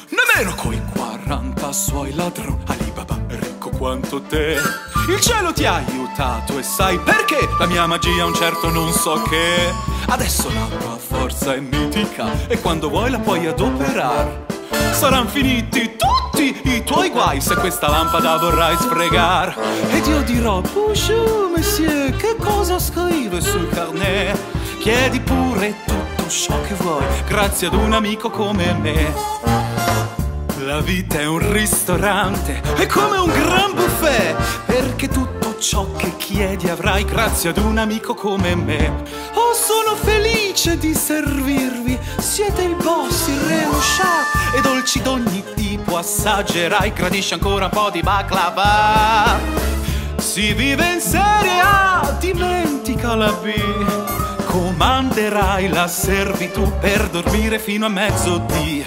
nemmeno coi 40 suoi ladroni. Alibaba è ricco quanto te. Il cielo ti ha aiutato e sai perché? La mia magia un certo non so che. Adesso la tua forza è mitica e quando vuoi la puoi adoperare. Saran finiti tutti i tuoi guai se questa lampada vorrai sfregar. Ed io dirò, bonjour monsieur, che cosa scrive sul carnet? Chiedi pure tutto ciò che vuoi, grazie ad un amico come me. La vita è un ristorante, è come un gran buffet, perché tutto ciò che chiedi avrai grazie ad un amico come me. Oh, sono felice di servirvi, siete il boss, il re, lo scià, e dolci d'ogni tipo assaggerai, gradisci ancora un po' di baklava. Si vive in Serie A, dimentica la B, comanderai la servitù per dormire fino a mezzodì.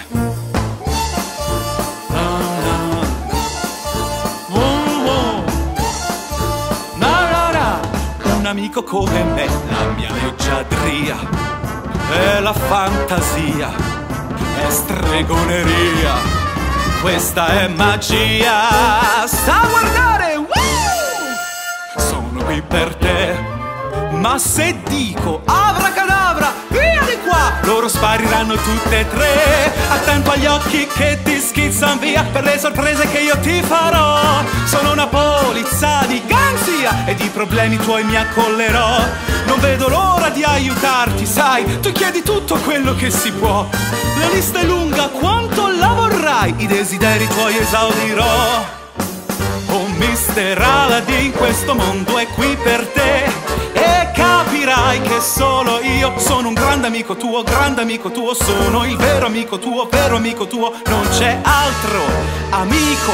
Un amico come me, la mia leggiadria è la fantasia, è stregoneria, questa è magia. Sta a guardare, sono qui per te, ma se dico abracadabra, via di qua, loro spariranno tutte e tre. Attento agli occhi che ti schizzano via per le sorprese che io ti farò. Sono una polizza di garanzia e di problemi tuoi mi accollerò. Non vedo l'ora di aiutarti, sai, tu chiedi tutto quello che si può. La lista è lunga, quanto la vorrai, i desideri tuoi esaudirò. Oh Mister Aladdin, questo mondo è qui per te e capirai che solo io sono un grande amico tuo, sono il vero amico tuo, non c'è altro amico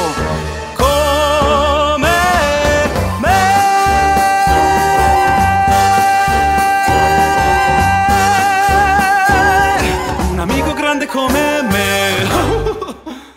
come me. Un amico grande come me.